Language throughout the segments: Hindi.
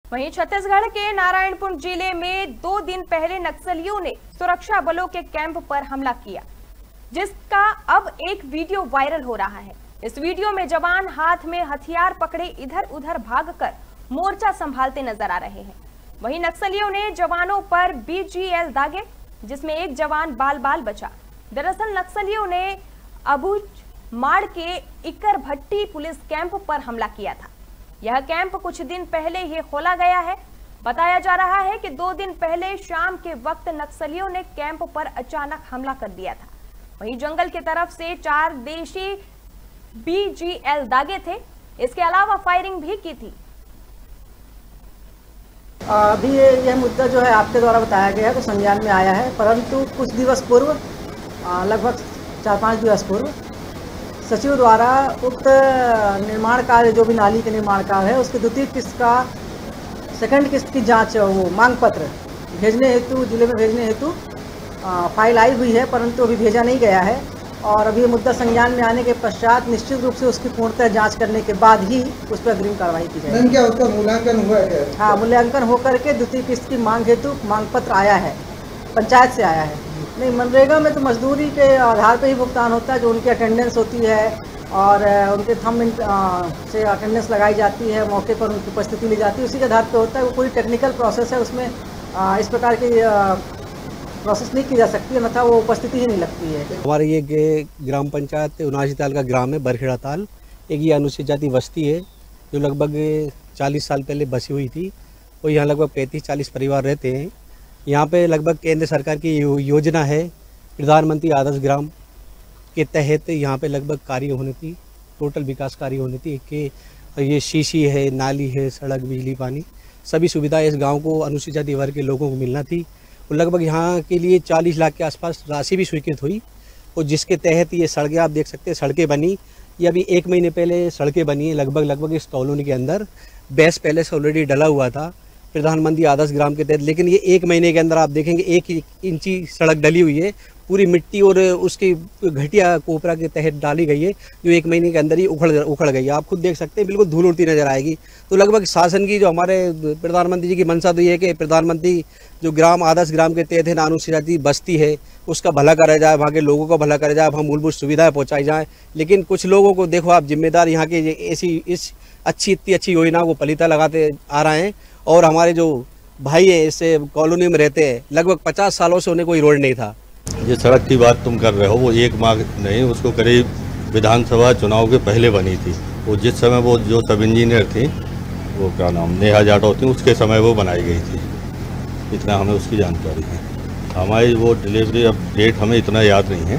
वहीं छत्तीसगढ़ के नारायणपुर जिले में 2 दिन पहले नक्सलियों ने सुरक्षा बलों के कैंप पर हमला किया, जिसका अब एक वीडियो वायरल हो रहा है। इस वीडियो में जवान हाथ में हथियार पकड़े इधर उधर भागकर मोर्चा संभालते नजर आ रहे हैं। वहीं नक्सलियों ने जवानों पर BGL दागे, जिसमें एक जवान बाल बाल बचा। दरअसल नक्सलियों ने अबूझमाड़ के इकर भट्टी पुलिस कैंप पर हमला किया था। यह कैंप कुछ दिन पहले ही खोला गया है। बताया जा रहा है कि 2 दिन पहले शाम के वक्त नक्सलियों ने कैंप पर अचानक हमला कर दिया था। वहीं जंगल की तरफ से 4 देशी BGL दागे थे। इसके अलावा फायरिंग भी की थी। अभी यह मुद्दा जो है आपके द्वारा बताया गया है तो संज्ञान में आया है, परंतु कुछ दिवस पूर्व, लगभग 4-5 दिवस पूर्व सचिव द्वारा उक्त निर्माण कार्य, जो भी नाली के निर्माण कार्य है, उसके द्वितीय किस्त का सेकंड किस्त की जांच, वो मांग पत्र भेजने हेतु, जिले में भेजने हेतु फाइल आई हुई है, परंतु अभी भेजा नहीं गया है। और अभी मुद्दा संज्ञान में आने के पश्चात निश्चित रूप से उसकी पूर्णतः जांच करने के बाद ही उस पर अग्रिम कार्रवाई की जाएगी। क्या उसका मूल्यांकन हुआ है? हाँ, मूल्यांकन होकर के द्वितीय किस्त की मांग हेतु मांग पत्र आया है, पंचायत से आया है। नहीं, मनरेगा में तो मजदूरी के आधार पर ही भुगतान होता है, जो उनकी अटेंडेंस होती है और उनके थंब से अटेंडेंस लगाई जाती है, मौके पर उनकी उपस्थिति ली जाती है, उसी के आधार पर होता है। वो पूरी टेक्निकल प्रोसेस है, उसमें इस प्रकार की प्रोसेस नहीं की जा सकती है, अन्यथा वो उपस्थिति ही नहीं लगती है। हमारे ये ग्राम पंचायत 79 ताल का ग्राम है, बरखेड़ा ताल। एक ये अनुसूचित जाति बस्ती है जो लगभग 40 साल पहले बसी हुई थी और यहाँ लगभग 35-40 परिवार रहते हैं। यहाँ पे लगभग केंद्र सरकार की योजना है, प्रधानमंत्री आदर्श ग्राम के तहत यहाँ पे लगभग कार्य होनी थी, टोटल विकास कार्य होनी थी कि ये शीशी है, नाली है, सड़क, बिजली, पानी, सभी सुविधाएं इस गांव को अनुसूचित जाति वर्ग के लोगों को मिलना थी। और लगभग यहाँ के लिए 40 लाख के आसपास राशि भी स्वीकृत हुई और जिसके तहत ये सड़कें, आप देख सकते हैं, सड़कें बनी। ये अभी 1 महीने पहले सड़कें बनी है लगभग इस कॉलोनी के अंदर। बेस पहले से ऑलरेडी डला हुआ था प्रधानमंत्री आदर्श ग्राम के तहत, लेकिन ये 1 महीने के अंदर आप देखेंगे 1 इंची सड़क डली हुई है, पूरी मिट्टी और उसकी घटिया कोपरा के तहत डाली गई है, जो 1 महीने के अंदर ही उखड़ गई है। आप खुद देख सकते हैं, बिल्कुल धूल उड़ती नजर आएगी। तो लगभग शासन की, जो हमारे प्रधानमंत्री जी की मंशा तो ये है कि प्रधानमंत्री जो ग्राम आदर्श ग्राम के तहत है, अनुसूचित जाति बस्ती है, उसका भला करा जाए, वहाँ के लोगों का भला करा जाए, वहाँ मूलभूत सुविधाएं पहुँचाई जाए। लेकिन कुछ लोगों को देखो आप, जिम्मेदार यहाँ के इस इतनी अच्छी योजना को पलीता लगाते आ रहे हैं। और हमारे जो भाई है इस कॉलोनी में रहते हैं, लगभग 50 सालों से उन्हें कोई रोड नहीं था। ये सड़क की बात तुम कर रहे हो, वो 1 माह नहीं, उसको करीब विधानसभा चुनाव के पहले बनी थी। वो जिस समय वो जो सब इंजीनियर थी, वो क्या नाम, नेहा जाटव थी, उसके समय वो बनाई गई थी। इतना हमें उसकी जानकारी है। हमारी वो डिलीवरी, अब डेट हमें इतना याद नहीं है।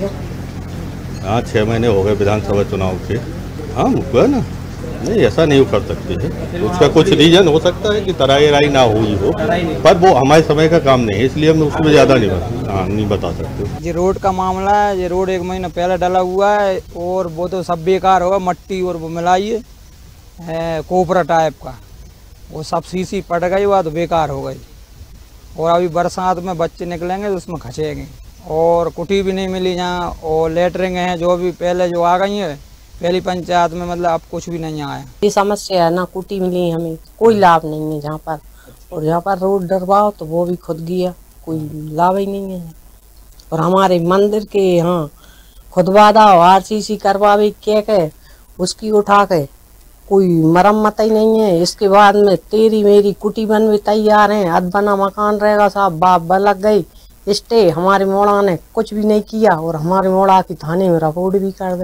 हाँ, 6 महीने हो गए विधानसभा चुनाव के। हाँ, मुझको ना, नहीं ऐसा नहीं कर सकती है, उसका कुछ रीजन हो सकता है कि तराई ना हुई हो, पर वो हमारे समय का काम नहीं है, इसलिए हम उसमें ज़्यादा नहीं बता सकते। ये रोड का मामला है, ये रोड 1 महीना पहले डाला हुआ है और वो तो सब बेकार होगा, मट्टी और वो मिलाई है कोपरा टाइप का, वो सब सीसी पट गई, हुआ तो बेकार हो गई। और अभी बरसात में बच्चे निकलेंगे तो उसमें खचेंगे। और कुटी भी नहीं मिली जहाँ, और लेटरिंग हैं जो भी पहले जो आ गई है पहली पंचायत में, मतलब अब कुछ भी नहीं आया। ये समस्या है ना, कुटी मिली हमें कोई लाभ नहीं है जहाँ पर, और जहाँ पर रोड डरवाओ तो वो भी खुद गया, कोई लाभ ही नहीं है। और हमारे मंदिर के यहाँ खुदवादा RCC करवावे के उसकी उठा के कोई मरम्मत ही नहीं है। इसके बाद में तेरी मेरी कुटी बनवे तैयार है, अध बना मकान रहेगा, साहब बाप लग गई स्टे, हमारे मोड़ा ने कुछ भी नहीं किया और हमारे मोड़ा की थाने में रिपोर्ट भी कर दे।